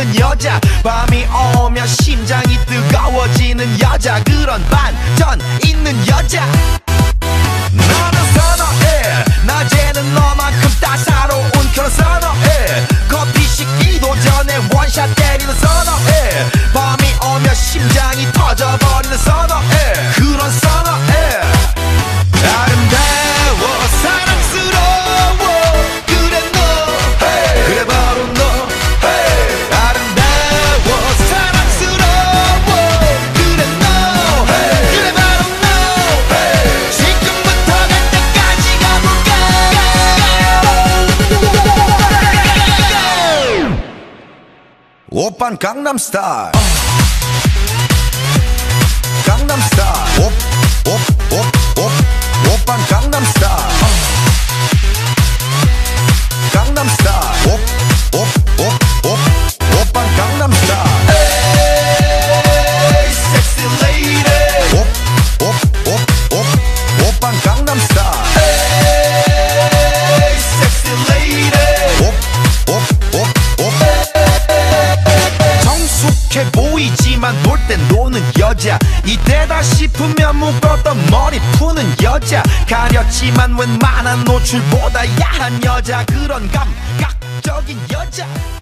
있는 여자, 밤이 오면 심장이 뜨거워지는 여자, 그런 반전 있는 여자. 너는 선호해, 낮에는 너만큼 따사로운 그런 선호해. 커피 식기도 전에 원샷 때리는 선호해. 밤이 오면 심장이 터져버리는 선호해. 그런 선호해. 아름다워 사랑스러워 그래 너, hey. 그래 바로 너, hey. 아름다워 사랑스러워 그래 너, hey. 그래 바로 너, hey. 지금부터 갈 때까지 가볼까. 오빤 강남스타일, 강남스타일, 오빤 강남스타일, 강남스타일, 오빤 강남스타일. 에이 섹시 레이디, 오빤 강남스타일. 에이 섹시 레이디. 성숙해 보이지만 놀 땐 노는 여자, 이때다 싶으면 묶었던 머리 푸는 여자, 가렸지만 웬만한 노출보다 야한 여자, 그런 감각적인 여자.